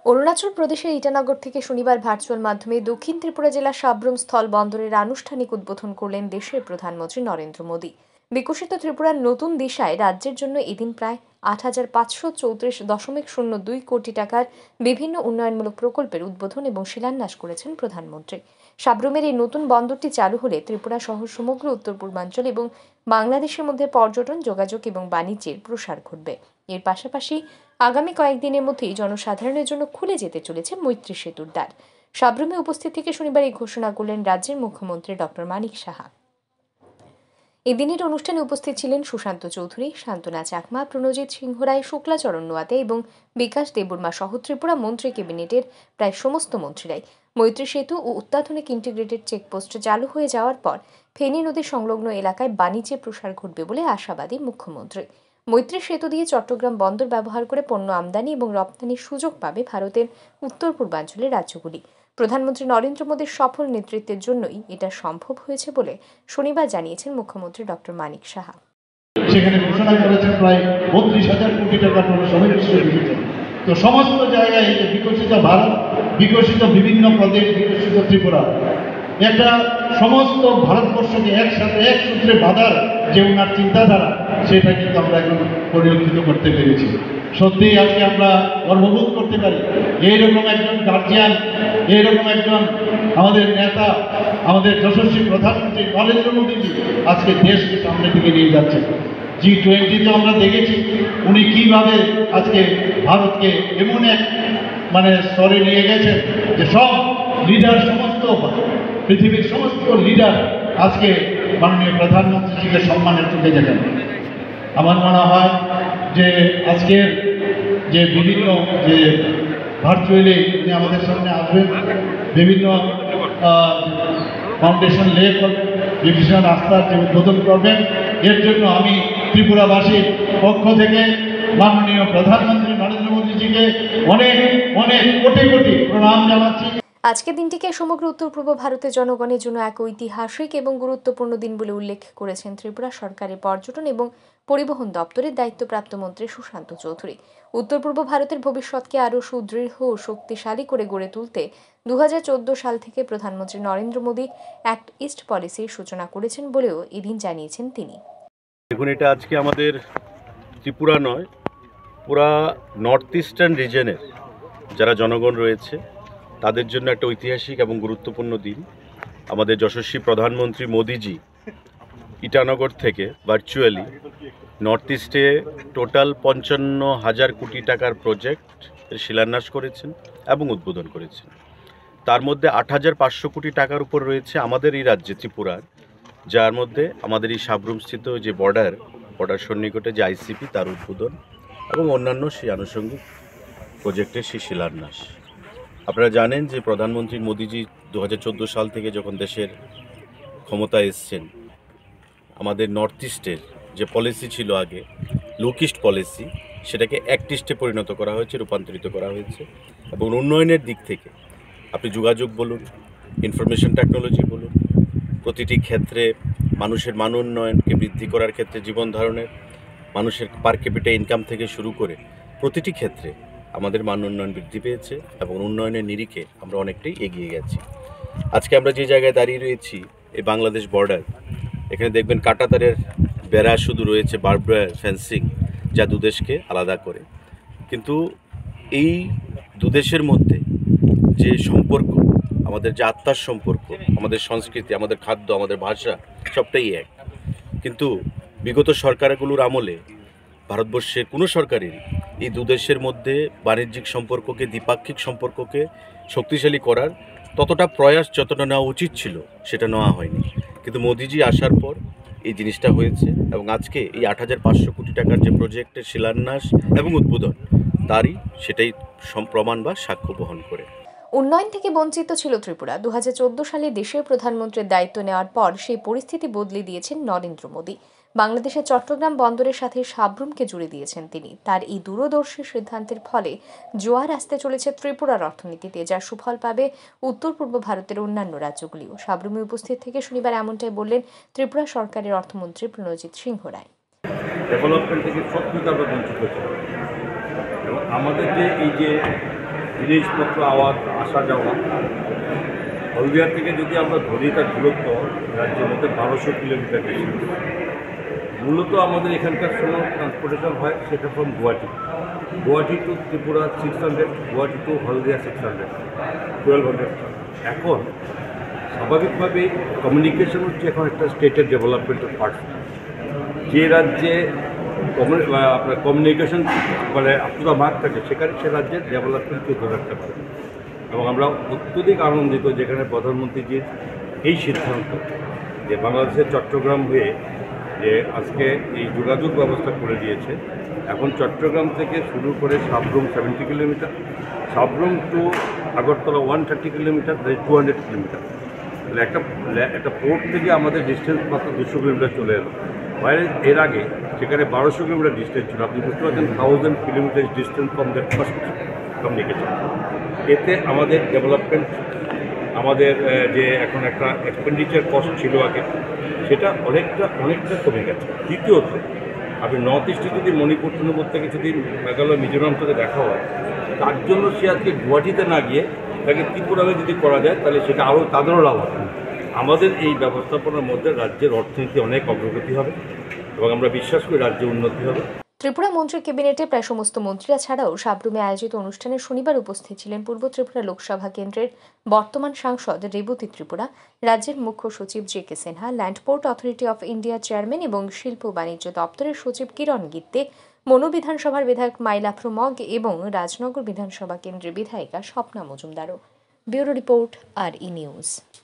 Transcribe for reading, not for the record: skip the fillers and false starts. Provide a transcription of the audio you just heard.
অরুণাচল প্রদেশের ইটানগর থেকে শনিবার ভার্চুয়াল মাধ্যমে দক্ষিণ ত্রিপুরা জেলার সাব্রুম স্থল বন্দরের আনুষ্ঠানিক উদ্বোধন করলেন দেশের প্রধানমন্ত্রী নরেন্দ্র মোদী। বিকশিত ত্রিপুরার নতুন দিশায় রাজ্যের জন্য এদিন প্রায় ৮,৫34.০২ কোটি টাকার বিভিন্ন উন্নয়নমূলক প্রকল্পের উদ্বোধন এবং শিলান্যাস করেছেন প্রধানমন্ত্রী। সাব্রুমের এই নতুন বন্দরটি চালু হলে ত্রিপুরা সহ সমগ্র উত্তর পূর্বাঞ্চল এবং বাংলাদেশের মধ্যে পর্যটন, যোগাযোগ এবং বাণিজ্যের প্রসার ঘটবে। এর পাশাপাশি আগামী কয়েকদিনের মধ্যেই জনসাধারণের জন্য খুলে যেতে চলেছে মৈত্রী সেতুর দ্বার। সাব্রুমে উপস্থিত থেকে শনিবার এই ঘোষণা করলেন রাজ্যের মুখ্যমন্ত্রী ডক্টর মানিক সাহা। এদিনের অনুষ্ঠানে উপস্থিত ছিলেন সুশান্ত চৌধুরী, শান্তনা চাকমা, প্রণজিৎ সিংহ রায়, শুক্লাচরণ নোয়াতে এবং বিকাশ দেববর্মা সহ ত্রিপুরা মন্ত্রী ক্যাবিনেটের প্রায় সমস্ত মন্ত্রীরাই। মৈত্রী সেতু ও অত্যাধুনিক ইন্টিগ্রেটেড চেকপোস্ট চালু হয়ে যাওয়ার পর ফেনী নদী সংলগ্ন এলাকায় বাণিজ্যের প্রসার ঘটবে বলে আশাবাদী মুখ্যমন্ত্রী। মৈত্রী সেতু দিয়ে চট্টগ্রাম বন্দর ব্যবহার করে পণ্য আমদানি এবং রপ্তানির সুযোগ পাবে ভারতের উত্তর পূর্বাঞ্চলের রাজ্যগুলি। প্রধানমন্ত্রী নরেন্দ্র মোদীর সফল নেতৃত্বের জন্যই এটা সম্ভব হয়েছে বলে শনিবার জানিয়েছেন মুখ্যমন্ত্রী ডক্টর মানিক সাহা। সেখানে ঘোষণা করেছেন প্রায় ৩২,০০০ কোটি টাকা তো সমস্ত জায়গায় বিকশিত ভারত, বিকশিত বিভিন্ন প্রদেশ, বিকশিত ত্রিপুরা, একটা সমস্ত ভারতবর্ষকে একসাথে এক সূত্রে বাঁধার যে ওনার চিন্তাধারা, সেটা কিন্তু আমরা এখন পরিলক্ষিত করতে পেরেছি। সত্যিই আজকে আমরা গর্ববোধ করতে পারি এইরকম একজন গার্জিয়ান, এইরকম একজন আমাদের নেতা, আমাদের যশস্বী প্রধানমন্ত্রী নরেন্দ্র মোদীজি আজকে দেশকে সামনের দিকে নিয়ে যাচ্ছে। G20-তে আমরা দেখেছি উনি কিভাবে আজকে ভারতকে এমন এক স্তরে নিয়ে গেছেন যে সব লিডার, সমস্ত পৃথিবীর সমস্ত লিডার আজকে মাননীয় প্রধানমন্ত্রীজিকে সম্মানের চোখে দেখেন। আমার মনে হয় যে আজকের যে বিভিন্ন যে ভার্চুয়ালি উনি আমাদের সামনে আসবেন, বিভিন্ন ফাউন্ডেশন লে করবেন, বিভিন্ন রাস্তার যে উদ্বোধন করবেন, এর জন্য আমি ত্রিপুরাবাসীর পক্ষ থেকে মাননীয় প্রধানমন্ত্রী নরেন্দ্র মোদীজিকে অনেক অনেক কোটি কোটি প্রণাম জানাচ্ছি। আজকের দিনটিকে সমগ্র উত্তর পূর্ব ভারতের জনগণের জন্য এক ঐতিহাসিক এবং গুরুত্বপূর্ণ দিন বলে উল্লেখ করেছেন ত্রিপুরা সরকারের পর্যটন এবং পরিবহন দপ্তরের দায়িত্বপ্রাপ্ত মন্ত্রী সুশান্ত চৌধুরী। উত্তর পূর্ব ভারতের ভবিষ্যৎকে আরও সুদৃঢ় ও শক্তিশালী করে গড়ে তুলতে 2014 সাল থেকে প্রধানমন্ত্রী নরেন্দ্র মোদী অ্যাক্ট ইস্ট পলিসির সূচনা করেছেন বলেও এদিন জানিয়েছেন তিনি। দেখুন, এটা আজকে আমাদের ত্রিপুরা নয়, পুরা নর্থ ইস্টার্ন রিজনের যারা জনগণ রয়েছে তাদের জন্য একটা ঐতিহাসিক এবং গুরুত্বপূর্ণ দিন। আমাদের যশস্বী প্রধানমন্ত্রী মোদিজি ইটানগর থেকে ভার্চুয়ালি নর্থ ইস্টে টোটাল 55,000 কোটি টাকার প্রজেক্ট শিলান্যাস করেছেন এবং উদ্বোধন করেছেন। তার মধ্যে 8,500 কোটি টাকার উপর রয়েছে আমাদের এই রাজ্যে ত্রিপুরার, যার মধ্যে আমাদের এই সাব্রুমস্থিত যে বর্ডার সন্নিকটে যে ICP তার উদ্বোধন এবং অন্যান্য সেই আনুষঙ্গিক প্রজেক্টের সেই শিলান্যাস। আপনারা জানেন যে প্রধানমন্ত্রী মোদীজি 2014 সাল থেকে যখন দেশের ক্ষমতায় এসছেন, আমাদের নর্থ ইস্টের যে পলিসি ছিল আগে লুক ইস্ট পলিসি, সেটাকে অ্যাক্ট ইস্টে পরিণত করা হয়েছে, রূপান্তরিত করা হয়েছে। এবং উন্নয়নের দিক থেকে আপনি যোগাযোগ বলুন, ইনফরমেশন টেকনোলজি বলুন, প্রতিটি ক্ষেত্রে মানুষের মান উন্নয়নকে বৃদ্ধি করার ক্ষেত্রে, জীবন ধারণের, মানুষের পার ক্যাপিটা ইনকাম থেকে শুরু করে প্রতিটি ক্ষেত্রে আমাদের মান উন্নয়ন বৃদ্ধি পেয়েছে এবং উন্নয়নের নিরিখে আমরা অনেকটাই এগিয়ে গেছি। আজকে আমরা যে জায়গায় দাঁড়িয়ে রয়েছি, এই বাংলাদেশ বর্ডার, এখানে দেখবেন কাঁটাতারের বেড়া শুধু রয়েছে, বারব ফেন্সিং, যা দুদেশকে আলাদা করে। কিন্তু এই দুদেশের মধ্যে যে সম্পর্ক, আমাদের যে আত্মার সম্পর্ক, আমাদের সংস্কৃতি, আমাদের খাদ্য, আমাদের ভাষা, সবটাই এক। কিন্তু বিগত সরকারগুলোর আমলে ভারতবর্ষের কোনো সরকারেরই এই দুদেশের মধ্যে বাণিজ্যিক সম্পর্ককে, দ্বিপাক্ষিক সম্পর্ককে শক্তিশালী করার ততটা প্রয়াস যতটা নেওয়া উচিত ছিল সেটা নেওয়া হয়নি। কিন্তু মোদিজি আসার পর এই জিনিসটা হয়েছে এবং আজকে এই 8,500 কোটি টাকার যে প্রজেক্টের শিলান্যাস এবং উদ্বোধন, তারই সেটাই প্রমাণ বা সাক্ষ্য বহন করে। উন্নয়ন থেকে বঞ্চিত ছিল ত্রিপুরা। 2014 সালে দেশের প্রধানমন্ত্রীর দায়িত্ব নেওয়ার পর সেই পরিস্থিতি বদলে দিয়েছেন নরেন্দ্র মোদী। বাংলাদেশের চট্টগ্রাম বন্দরের সাথে সাব্রুমকে জুড়ে দিয়েছেন তিনি। তার এই দূরদর্শী সিদ্ধান্তের ফলে জোয়ার আসতে চলেছে ত্রিপুরার অর্থনীতিতে, যার সুফল পাবে উত্তর পূর্ব ভারতের অন্যান্য রাজ্যগুলিও। সাব্রুমে উপস্থিত থেকে শনিবার এমনটাই বললেন ত্রিপুরা সরকারের অর্থমন্ত্রী প্রণজিৎ সিংহ রায়। ডেভেলপমেন্ট থেকে সত্যিই আমরা বঞ্চিত ছিল এবং আমাদের যে এই যে জিনিসপত্র আসা যাওয়া। হলদিয়া থেকে যদি আমরা ধরি তার দূরত্ব রাজ্যের মধ্যে 1200 কিলোমিটার ডিস্টেন্স। মূলত আমাদের এখানকার কোনো ট্রান্সপোর্টেশন হয় সেটা from Guwahati to Tripura 600, Guwahati to Haldia 600, 1200। এখন স্বাভাবিকভাবেই কমিউনিকেশন হচ্ছে এখন একটা স্টেটের ডেভেলপমেন্টের পার্ট। যে রাজ্যে আপনার কমিউনিকেশন মানে আপ টু দ্য মার্ক থাকে সেখানে সে রাজ্যের ডেভেলপমেন্টকে ধরে রাখতে পারে। এবং আমরা অত্যধিক আনন্দিত যেখানে প্রধানমন্ত্রীজির এই সিদ্ধান্ত যে বাংলাদেশের চট্টগ্রাম হয়ে যে আজকে এই যোগাযোগ ব্যবস্থা করে দিয়েছে। এখন চট্টগ্রাম থেকে শুরু করে Sabroom 70 kilometre, Sabroom to Agartala 130 kilometre, 200 kilometre. তাহলে একটা পোর্ট থেকে আমাদের ডিস্টেন্স মাত্র 200 কিলোমিটার চলে এলো। বাইরে এর আগে সেখানে 1200 কিলোমিটার ডিস্টেন্স ছিল। আপনি বুঝতে পারছেন 1000 kilometre distance from that first communication. এতে আমাদের ডেভেলপমেন্ট, আমাদের যে এখন একটা এক্সপেন্ডিচার কস্ট ছিল আগে সেটা অনেকটা কমে গেছে। দ্বিতীয়ত আপনি নর্থ ইস্টে যদি মণিপুর টুনিপুর থেকে যদি মেঘালয় মিজোরাম থেকে দেখা হয়, তার জন্য সে আজকে গুয়াহাটিতে না গিয়ে তাকে ত্রিপুরাতে যদি করা যায় তাহলে সেটা আরও তাদেরও লাভ হবে। আমাদের এই ব্যবস্থাপনার মধ্যে রাজ্যের অর্থনীতি অনেক অগ্রগতি হবে এবং আমরা বিশ্বাস করি রাজ্যের উন্নতি হবে। ত্রিপুরা মন্ত্রীর ক্যাবিনেটে প্রায় সমস্ত মন্ত্রীরা ছাড়াও সাবরুমে আয়োজিত অনুষ্ঠানে শনিবার উপস্থিত ছিলেন পূর্ব ত্রিপুরা লোকসভা কেন্দ্রের বর্তমান সাংসদ রেবতী ত্রিপুরা, রাজ্যের মুখ্য সচিব J K. Sinha, land port authority of India chairman এবং শিল্প বাণিজ্য দপ্তরের সচিব কিরণ গিত্তে, মনু বিধানসভার বিধায়ক মাইলাফ্রু মগ এবং রাজনগর বিধানসভা কেন্দ্রের বিধায়িকা স্বপ্না মজুমদারও। Bureau report, RE news.